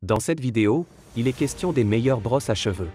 Dans cette vidéo, il est question des meilleures brosses à cheveux.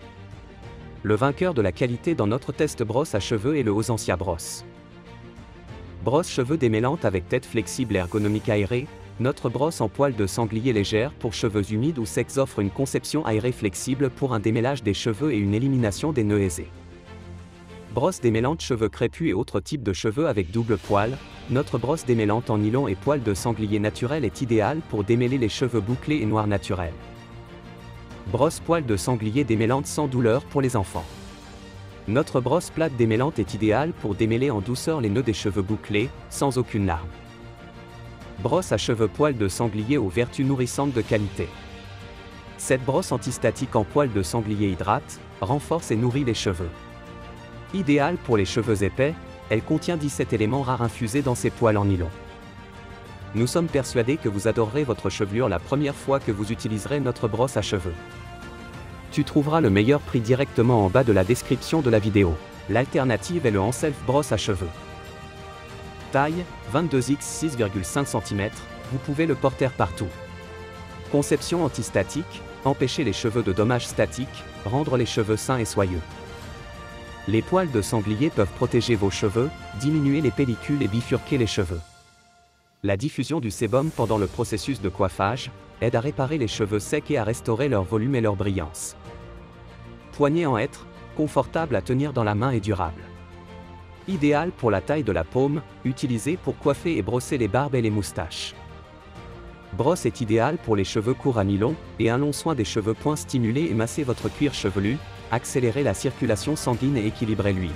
Le vainqueur de la qualité dans notre test brosse à cheveux est le Osensia Brosse. Brosse cheveux démêlante avec tête flexible ergonomique aérée, notre brosse en poils de sanglier légère pour cheveux humides ou secs offre une conception aérée flexible pour un démêlage des cheveux et une élimination des nœuds aisés. Brosse démêlante cheveux crépus et autres types de cheveux avec double poil, notre brosse démêlante en nylon et poils de sanglier naturel est idéale pour démêler les cheveux bouclés et noirs naturels. Brosse poils de sanglier démêlante sans douleur pour les enfants. Notre brosse plate démêlante est idéale pour démêler en douceur les nœuds des cheveux bouclés, sans aucune larme. Brosse à cheveux poils de sanglier aux vertus nourrissantes de qualité. Cette brosse antistatique en poils de sanglier hydrate, renforce et nourrit les cheveux. Idéale pour les cheveux épais, elle contient 17 éléments rares infusés dans ses poils en nylon. Nous sommes persuadés que vous adorerez votre chevelure la première fois que vous utiliserez notre brosse à cheveux. Tu trouveras le meilleur prix directement en bas de la description de la vidéo. L'alternative est le Hanself brosse à cheveux. Taille, 22x 6,5 cm, vous pouvez le porter partout. Conception antistatique, empêcher les cheveux de dommages statiques, rendre les cheveux sains et soyeux. Les poils de sanglier peuvent protéger vos cheveux, diminuer les pellicules et bifurquer les cheveux. La diffusion du sébum pendant le processus de coiffage aide à réparer les cheveux secs et à restaurer leur volume et leur brillance. Poignée en hêtre, confortable à tenir dans la main et durable. Idéal pour la taille de la paume, utilisé pour coiffer et brosser les barbes et les moustaches. Brosse est idéale pour les cheveux courts à nylon, et un long soin des cheveux point stimuler et masser votre cuir chevelu, accélérer la circulation sanguine et équilibrer l'huile.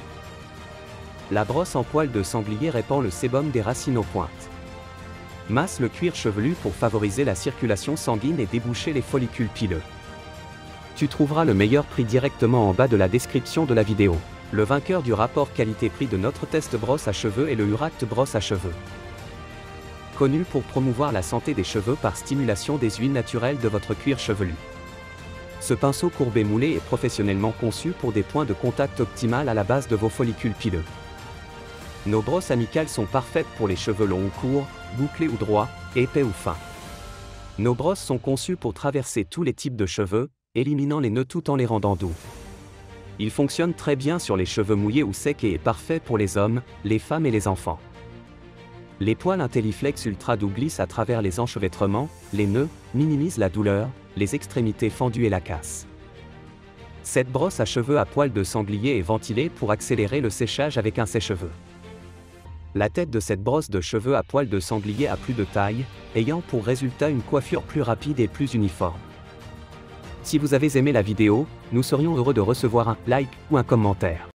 La brosse en poils de sanglier répand le sébum des racines aux pointes. Masse le cuir chevelu pour favoriser la circulation sanguine et déboucher les follicules pileux. Tu trouveras le meilleur prix directement en bas de la description de la vidéo. Le vainqueur du rapport qualité-prix de notre test brosse à cheveux est le Uract brosse à cheveux. Connu pour promouvoir la santé des cheveux par stimulation des huiles naturelles de votre cuir chevelu. Ce pinceau courbé moulé est professionnellement conçu pour des points de contact optimal à la base de vos follicules pileux. Nos brosses amicales sont parfaites pour les cheveux longs ou courts, bouclés ou droits, épais ou fins. Nos brosses sont conçues pour traverser tous les types de cheveux, éliminant les nœuds tout en les rendant doux. Il fonctionne très bien sur les cheveux mouillés ou secs et est parfait pour les hommes, les femmes et les enfants. Les poils IntelliFlex Ultra Doux glissent à travers les enchevêtrements, les nœuds, minimisent la douleur, les extrémités fendues et la casse. Cette brosse à cheveux à poils de sanglier est ventilée pour accélérer le séchage avec un sèche-cheveux. La tête de cette brosse de cheveux à poils de sanglier a plus de taille, ayant pour résultat une coiffure plus rapide et plus uniforme. Si vous avez aimé la vidéo, nous serions heureux de recevoir un like ou un commentaire.